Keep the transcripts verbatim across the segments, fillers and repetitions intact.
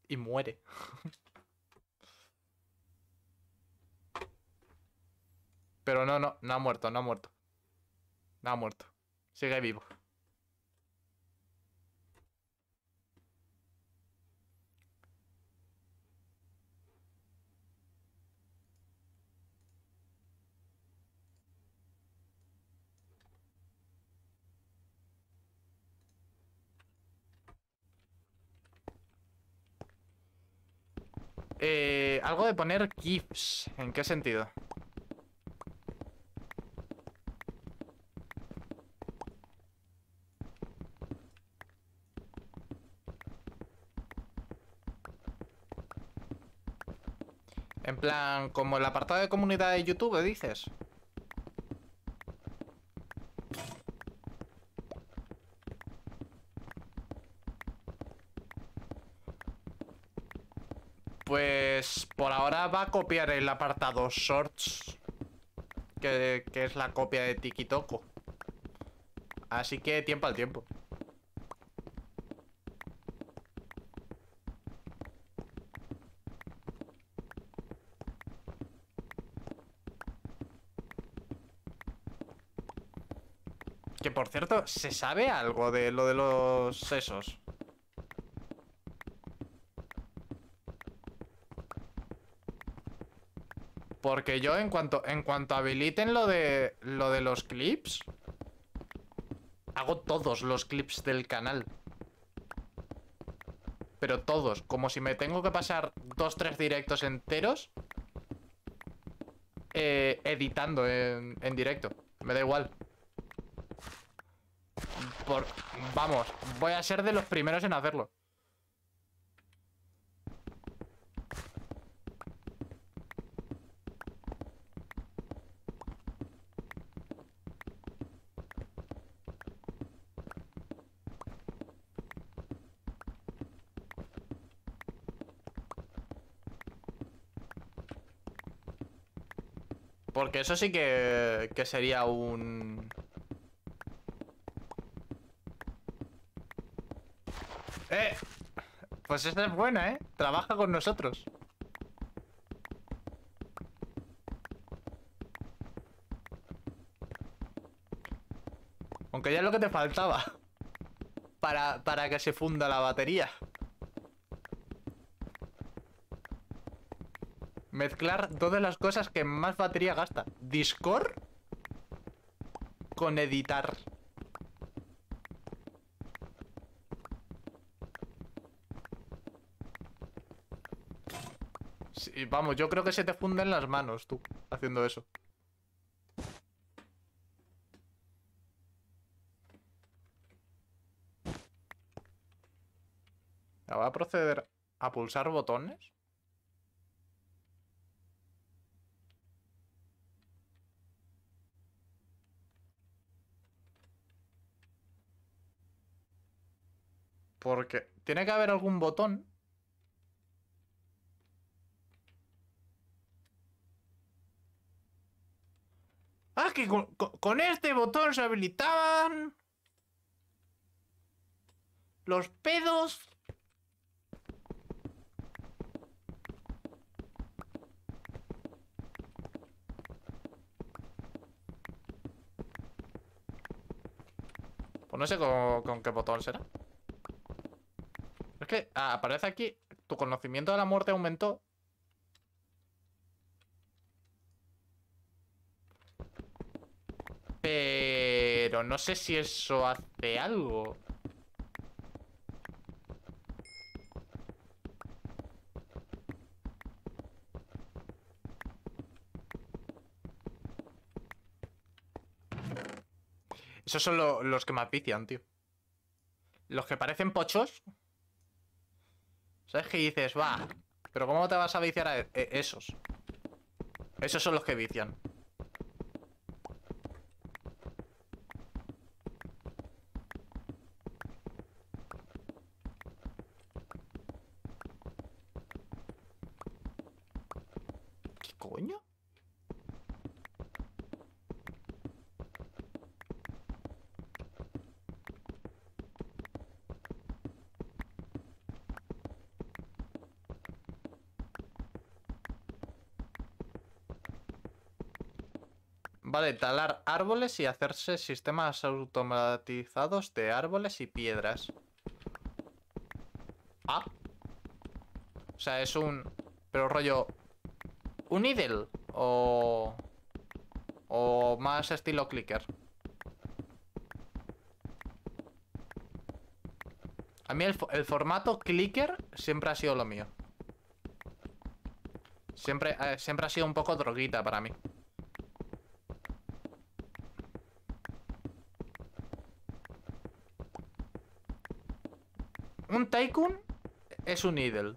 y muere. Pero no, no, no ha muerto, no ha muerto. No ha muerto. Sigue vivo. Eh, algo de poner GIFs. ¿En qué sentido? En plan, como el apartado de comunidad de YouTube, dices. Pues por ahora va a copiar el apartado Shorts, que, que es la copia de TikTok. Así que tiempo al tiempo. Que por cierto, ¿se sabe algo de lo de los sesos? Porque yo en cuanto, en cuanto habiliten lo de, lo de los clips, hago todos los clips del canal. Pero todos, como si me tengo que pasar dos, tres directos enteros eh, editando en, en directo. Me da igual. Por, vamos, voy a ser de los primeros en hacerlo. Porque eso sí que, que sería un... ¡Eh! Pues esta es buena, ¿eh? Trabaja con nosotros. Aunque ya es lo que te faltaba. Para, para que se funda la batería. Mezclar dos de las cosas que más batería gasta. Discord con editar. Sí, vamos, yo creo que se te funden las manos, tú, haciendo eso. Voy a proceder a pulsar botones. Porque tiene que haber algún botón. Ah, que con, con- con este botón se habilitaban los pedos. Pues no sé con, con qué botón será. Es que ah, aparece aquí, tu conocimiento de la muerte aumentó. Pero no sé si eso hace algo. Esos son lo- los que más vician, tío. Los que parecen pochos. ¿Sabes qué dices? Va. Pero ¿cómo te vas a viciar a e- e- esos? Esos son los que vician. ¿Qué coño? Vale, talar árboles y hacerse sistemas automatizados de árboles y piedras. Ah. O sea, es un... Pero rollo... ¿Un idle? O... O más estilo clicker. A mí el, fo el formato clicker siempre ha sido lo mío. Siempre, eh, siempre ha sido un poco droguita para mí. Un tycoon es un idle.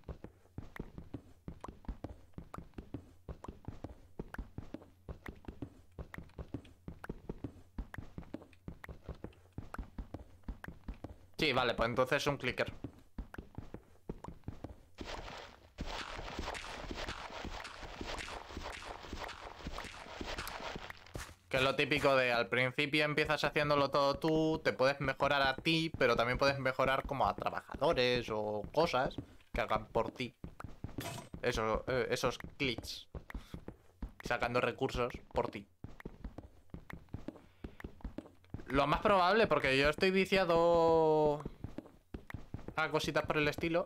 Sí, vale, pues entonces es un clicker. Que es lo típico de al principio empiezas haciéndolo todo tú, te puedes mejorar a ti, pero también puedes mejorar como a trabajadores o cosas que hagan por ti. Eso, eh, esos clics. Sacando recursos por ti. Lo más probable, porque yo estoy viciado a cositas por el estilo.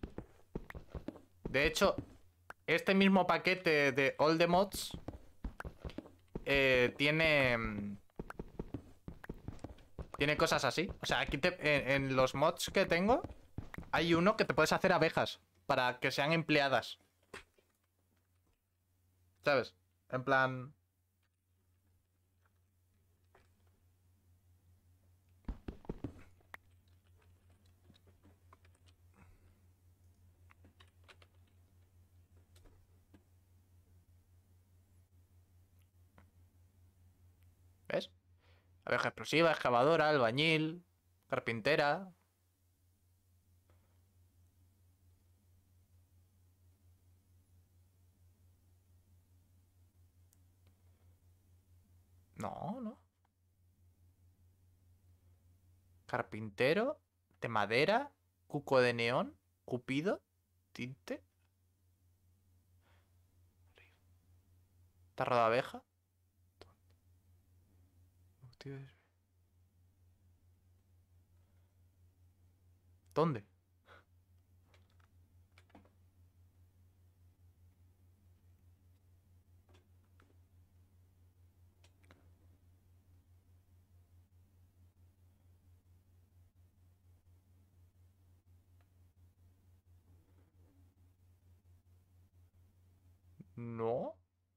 De hecho, este mismo paquete de All the Mods eh, tiene... Tiene cosas así. O sea, aquí te, en, en los mods que tengo hay uno que te puedes hacer abejas para que sean empleadas. ¿Sabes? En plan... ¿Ves? Abeja explosiva, excavadora, albañil, carpintera. No, no. Carpintero, de madera, cuco de neón, cupido, tinte, tarro de abeja. ¿Dónde? No.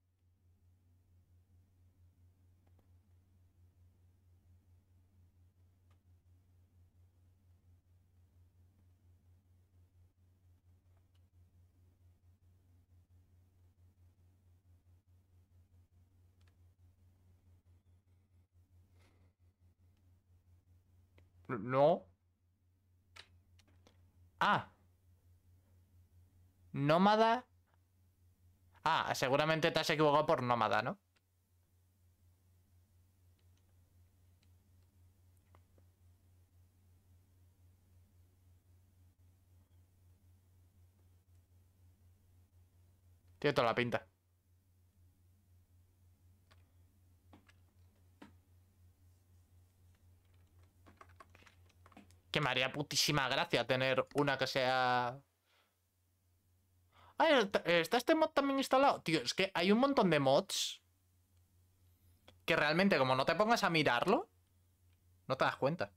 No. Ah. Nómada. Ah, seguramente te has equivocado por nómada, ¿no? Tiene toda la pinta. Que me haría putísima gracia tener una que sea... Ah, ¿está este mod también instalado? Tío, es que hay un montón de mods que realmente como no te pongas a mirarlo, no te das cuenta.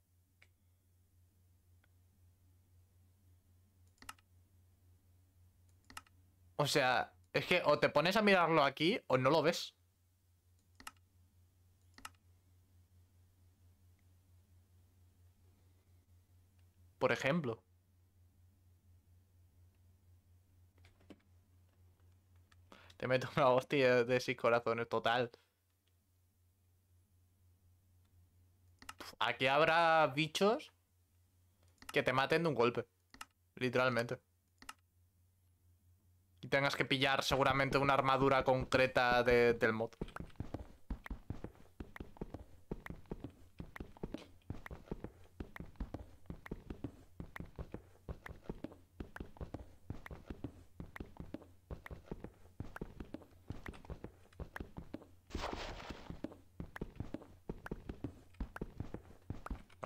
O sea, es que o te pones a mirarlo aquí o no lo ves. Por ejemplo. Te meto una hostia de seis corazones total. Aquí habrá bichos que te maten de un golpe. Literalmente. Y tengas que pillar seguramente una armadura concreta de, del mod.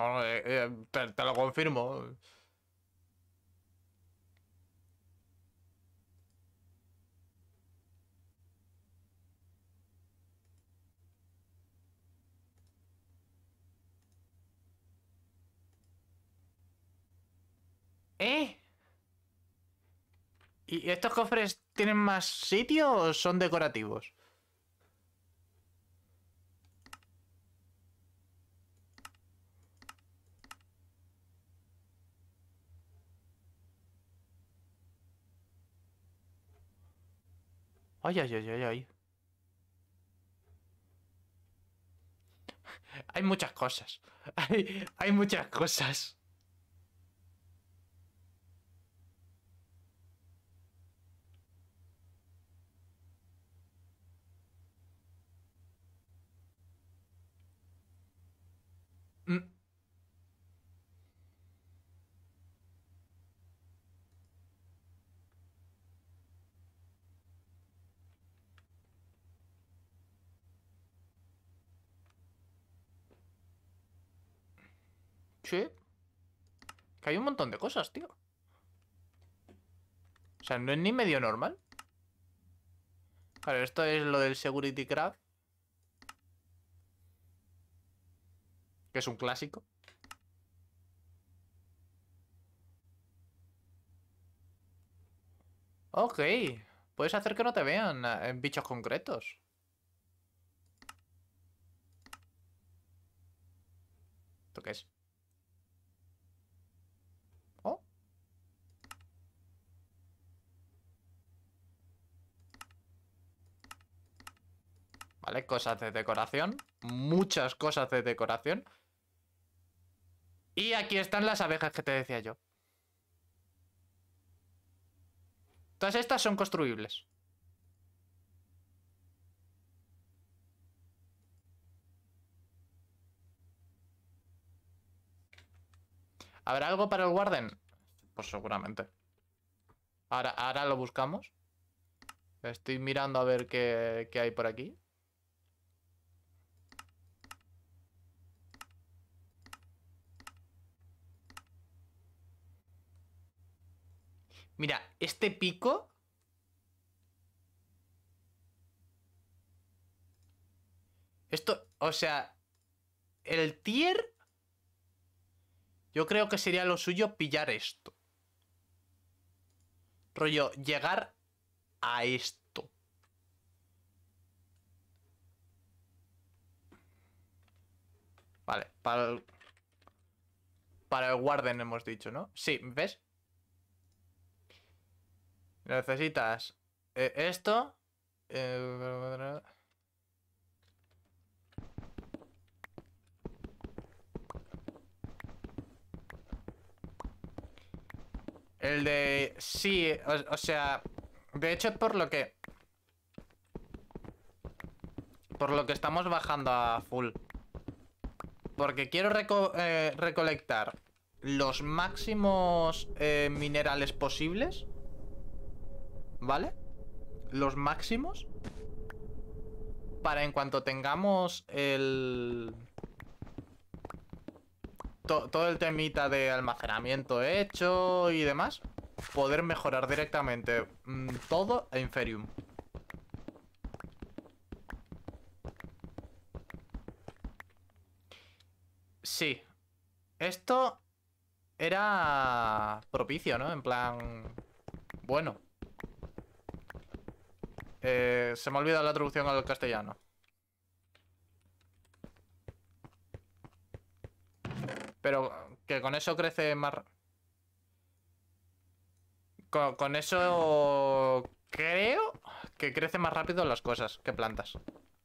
No, eh, eh, te, te lo confirmo. ¿Eh? ¿Y estos cofres tienen más sitio o son decorativos? Ay, ay, ay, ay, ay. Hay muchas cosas. Hay, hay muchas cosas. Mm, sí. Que hay un montón de cosas, tío. O sea, no es ni medio normal. Claro, esto es lo del Security Craft. Que es un clásico. Ok. Puedes hacer que no te vean eh, en bichos concretos. ¿Esto qué es? Oh. Vale, cosas de decoración. Muchas cosas de decoración. Y aquí están las abejas que te decía yo. Todas estas son construibles. ¿Habrá algo para el Warden? Pues seguramente. Ahora, ahora lo buscamos. Estoy mirando a ver qué, qué hay por aquí. Mira, este pico... Esto, o sea... El tier... Yo creo que sería lo suyo pillar esto. Rollo, llegar a esto. Vale, para el... Para el Warden hemos dicho, ¿no? Sí, ¿ves? Necesitas eh, esto. Eh... El de... Sí, o, o sea... De hecho es por lo que... Por lo que estamos bajando a full. Porque quiero reco eh, recolectar los máximos eh, minerales posibles. ¿Vale? Los máximos. Para en cuanto tengamos el... To todo el temita de almacenamiento hecho y demás, poder mejorar directamente mmm, todo a Inferium. Sí. Esto era propicio, ¿no? En plan... Bueno. Eh, se me ha olvidado la traducción al castellano. Pero que con eso crece más... Con, con eso creo que crecen más rápido las cosas que plantas.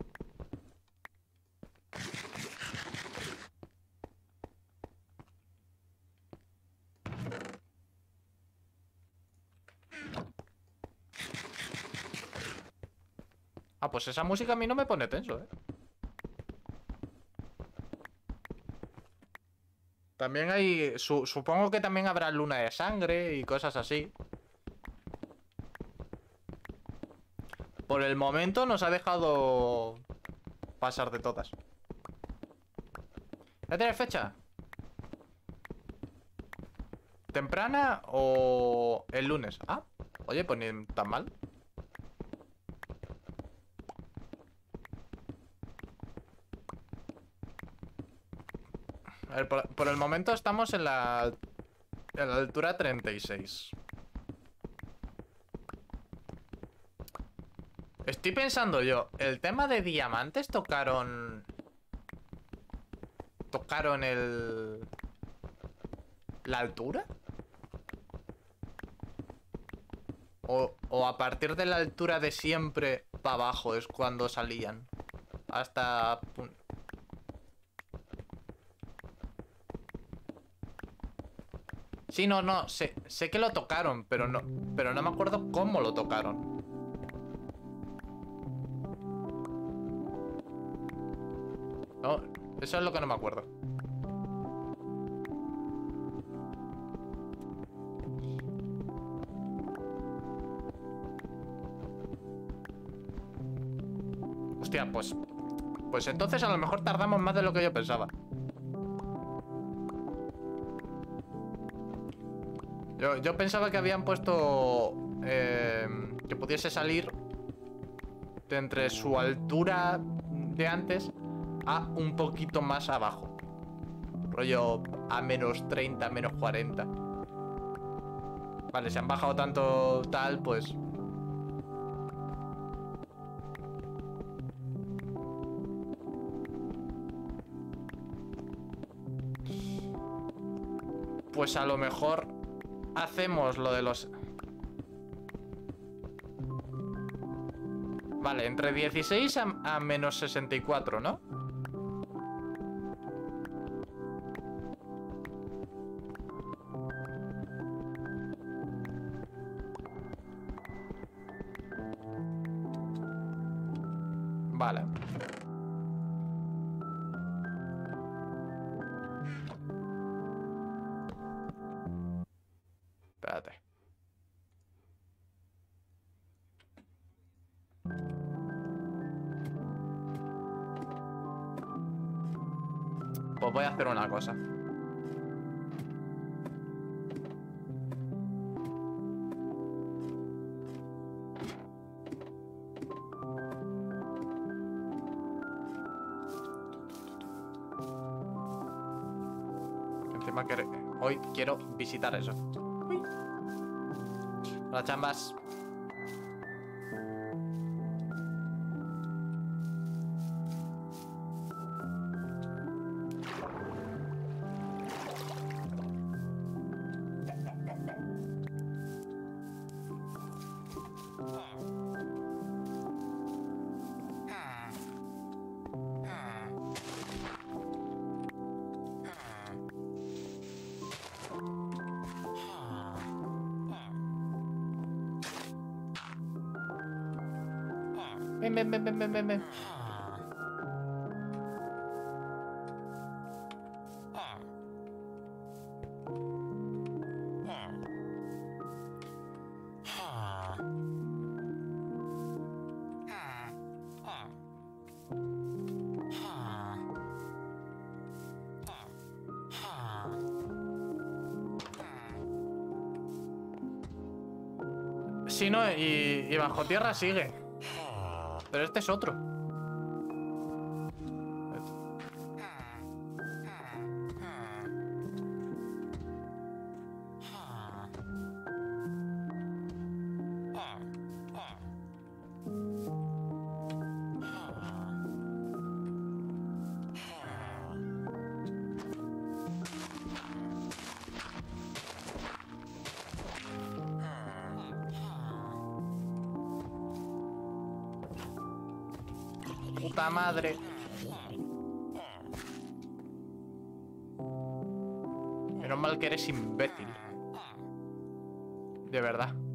Ah, pues esa música a mí no me pone tenso, ¿eh? También hay... Su, supongo que también habrá luna de sangre y cosas así. Por el momento nos ha dejado pasar de todas. ¿Ya tienes fecha? temprana o el lunes? Ah, oye, pues ni tan mal. A ver, por, por el momento estamos en la, en la altura treinta y seis. Estoy pensando yo, el tema de diamantes tocaron... ¿Tocaron el... la altura? O, o a partir de la altura de siempre para abajo es cuando salían. Hasta... Sí, no, no, sé, sé que lo tocaron, pero no, pero no me acuerdo cómo lo tocaron. No, eso es lo que no me acuerdo. Hostia, pues... Pues entonces a lo mejor tardamos más de lo que yo pensaba. Yo, yo pensaba que habían puesto... Eh, que pudiese salir de entre su altura de antes a un poquito más abajo. Rollo a menos treinta, menos cuarenta. Vale, si han bajado tanto tal, pues... Pues a lo mejor hacemos lo de los... Vale, entre dieciséis a, a menos sesenta y cuatro, ¿no? Vale. Espérate. Pues voy a hacer una cosa. Encima que hoy quiero visitar eso. Uy. Hola, chambas. Ven, ven, ven, ven, ven, ven, ven. Sí, no, y, y bajo tierra sigue. Pero este es otro. Puta madre. Menos mal que eres imbécil. De verdad.